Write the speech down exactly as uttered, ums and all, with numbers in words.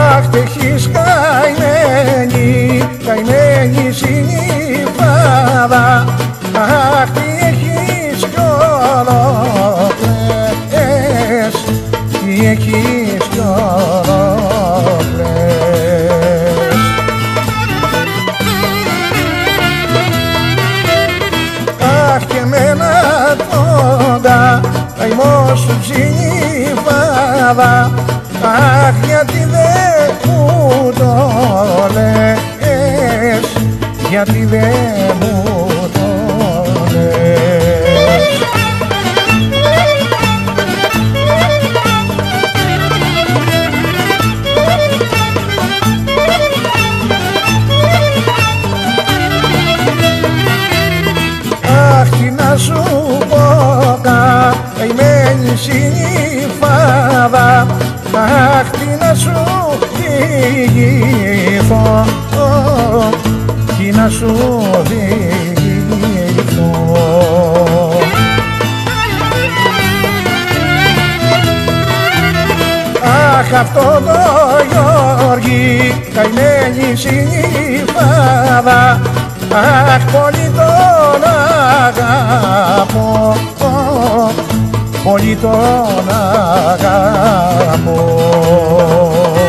Αχ, τ' έχεις καημένη, καημένη συνυφάδα. Αχ, τι έχεις κι ολοκλές, τι έχεις κι ολοκλές. Αχ, και εμένα κοντά καημός σου συνυφάδα. Αχ, γιατί δεν μου το λες, γιατί δεν μου το λες. Αχ, τι να σου πω, καημένη συνυφάδα. Αχ, τι να σου διηγηθώ, τι να σου διηγηθώ. Αχ, αυτό το Γιώργη, καημένη συνυφάδα. Αχ, πολύ τον αγαπώ, πολύ τον αγαπώ.